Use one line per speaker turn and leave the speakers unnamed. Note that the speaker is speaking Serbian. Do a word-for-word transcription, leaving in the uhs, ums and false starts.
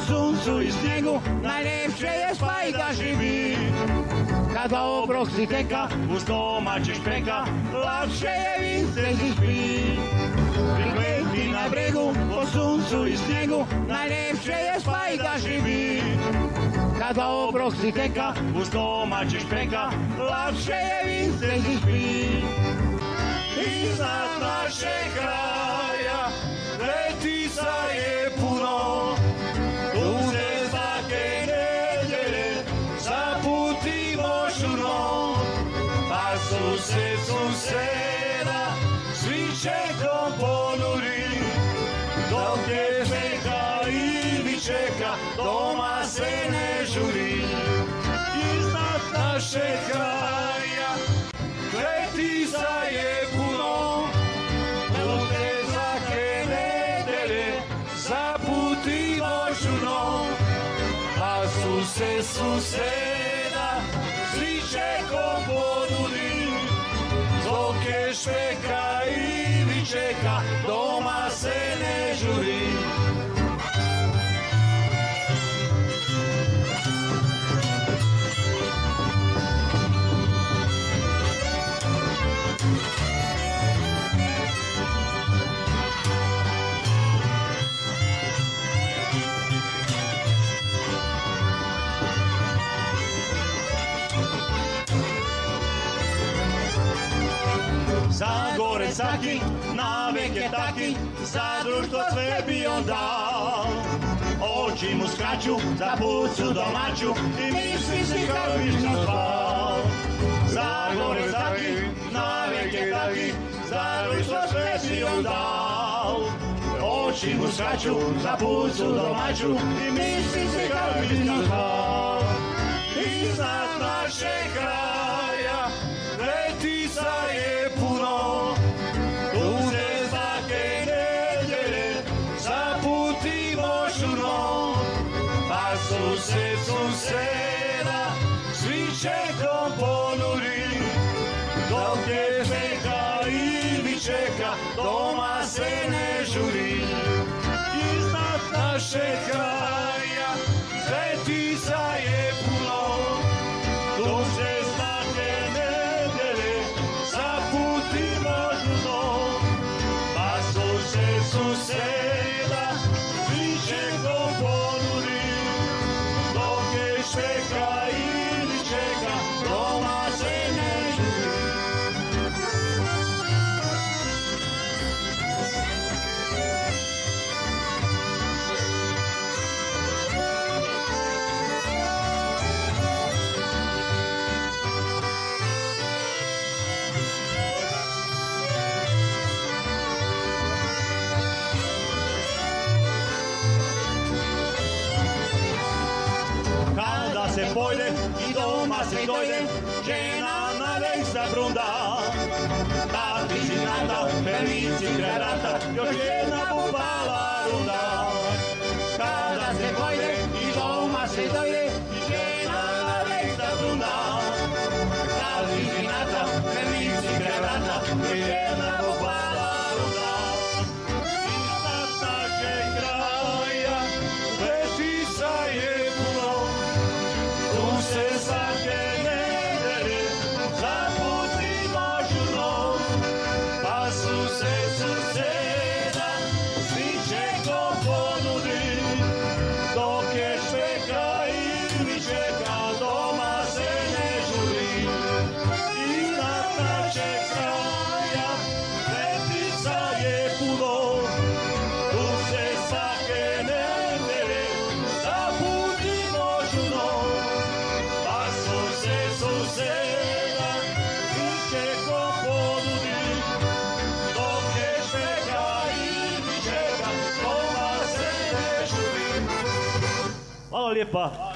suncu i snijegu, najljepše je spaj da živi. Kada obrok si teka, uz domaći špeka, lakše je vince si spi. Prikleti na bregu, po suncu i snijegu, najljepše je spaj da živi. Kada obrok si teka, uz domaći špeka, lakše je vince si spi. Iznad našeg kraja letica je puno, tu se svake nedjelje zaputimo žurno, pa su se suseda svićekom ponuri, dok je čeka i mi čeka, doma se ne žuri. Iznad našeg kraja letica je puno, tu se svake nedjelje zaputimo žurno, pa su se suseda svićekom ponuri, dok je špeka i mi čeka, doma se ne žuri. Zagorec taki, navek je taki, za društvo sve bi on dao. Oči mu skaču, za pucu domaću i misli si kako vično zvao. Zagorec taki, navek je taki, za društvo sve bi on dao. Oči mu skaču, za pucu domaću i misli si kako vično zvao. Iznad našeg kraja letica je puno, tu se svake nedjelje zaputimo žurno, pa su se suseda svićekom ponuri, dok je čeka i mi čeka, doma se ne žuri. Iznad našeg kraja letica je puno, tu se svake nedjelje zaputimo žurno, pa su se suseda svićekom ponuri, dok je čeka i mi čeka, doma se ne žuri. Kada se pojde i doma se dojde, žena na vek zabrunda. Tati si nata, pernici kraj rata, još jedna bubala runda. Kada se pojde i doma se dojde, žena na vek zabrunda. Tati si nata, pernici kraj rata, još jedna bubala runda. Iznad našeg kraja letica je puno, tu se svake nedjelje zaputimo žurno, pa su se suseda svićekom ponuri, dok je čeka i mi čeka, doma se ne žuri. Iznad našeg kraja letica je puno, tu se svake nedjelje zaputimo žurno, pa su se suseda svićekom ponuri, dok je čeka i mi čeka, doma se ne žuri. Hvala lijepa.